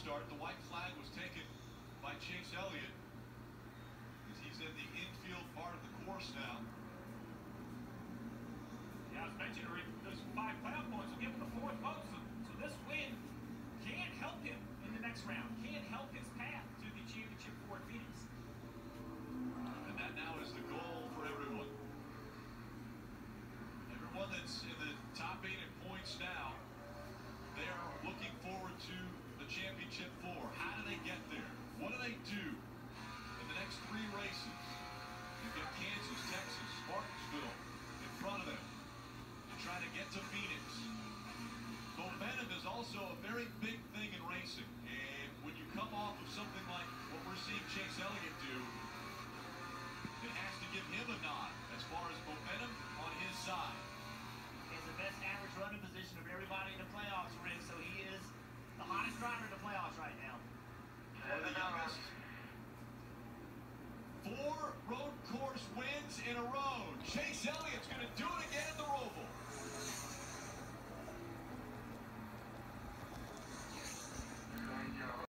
start. The white flag was taken by Chase Elliott as he's in the infield part of the course now. Yeah, I was mentioning those 5 playoff points will give him the 4th vote. So this win can't help him in the next round. Can't help his path to the championship for Phoenix. And that now is the goal for everyone. Everyone that's in the top 8 in points now, they are looking forward to the championship 4. How do they get there? What do they do in the next 3 races? They've got Kansas, Texas, Martinsville in front of them to try to get to Phoenix. Momentum is also a very big thing in racing, and when you come off of something like what we're seeing Chase Elliott do, it has to give him a nod as far as momentum on his side. He's the best average running position of everybody in the playoffs, Rick, so he is the hottest driver in the playoffs right now. One of the youngest. 4 road course wins in a row. Chase Elliott's going to do it.